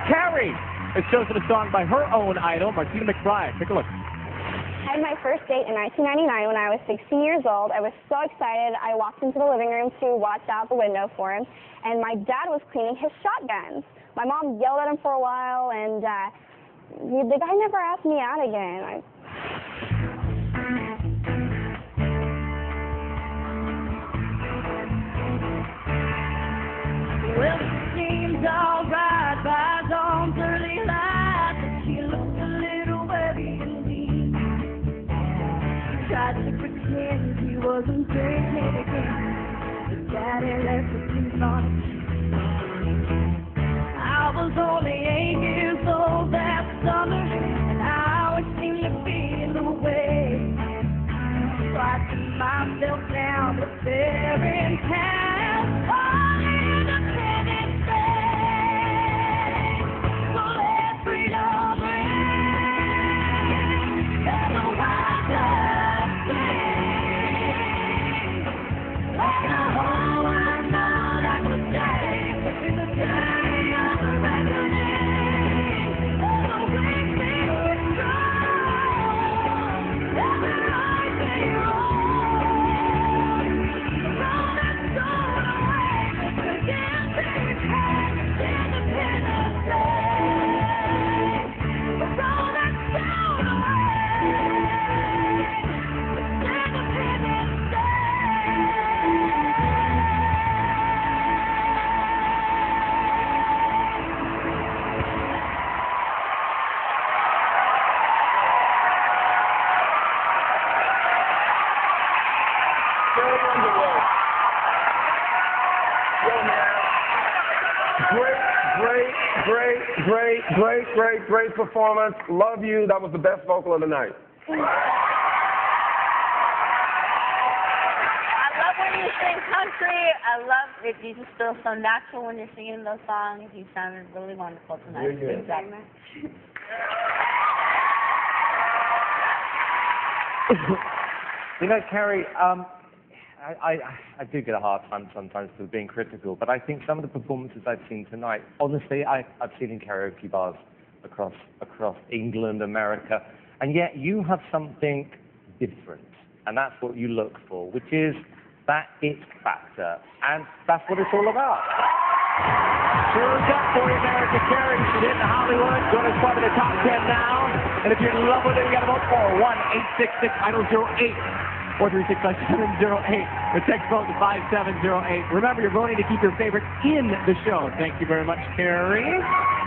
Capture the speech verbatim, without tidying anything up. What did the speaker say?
Carrie has chosen a song by her own idol, McBride. Take a look. I had my first date in nineteen ninety-nine when I was sixteen years old. I was so excited. I walked into the living room to watch out the window for him, and my dad was cleaning his shotguns. My mom yelled at him for a while, and uh, the guy never asked me out again. I... Well, it seems all right by dawn's early light, but she looked a little webby indeed. Tried to pretend he wasn't drinking again, but Daddy left the teeth on his cheek. I was only eight years old that summer, and I always seemed to be in the way. So I threw myself down the fair in town, on Independence Day. So let freedom ring, and the wild dove sing. Let the whole world know that the day is the day of the reckoning. And the wings be strong, and the rise be rolled. The road that's gone away again takes hands, Independence Day. The road that's gone away, Independence Carrie Underwood. Yo, man. Great, great, great, great, great, great, great performance. Love you. That was the best vocal of the night. I love when you sing country. I love it. You just feel so natural when you're singing those songs. You sounded really wonderful tonight. Yeah, yeah. Thanks very much. You know, Carrie, um, I, I, I do get a hard time sometimes for being critical, but I think some of the performances I've seen tonight, honestly, I, I've seen in karaoke bars across across England, America, and yet you have something different, and that's what you look for, which is that it factor, and that's what it's all about. Sure is up for you, America. Carrie, she's hitting Hollywood. Going to start in the top ten now. And if you're in love with it, you got to vote for one eight six six idol zero eight. four three six five seven zero eight. Or text vote to five seven zero eight. Remember, you're voting to keep your favorite in the show. Thank you very much, Carrie.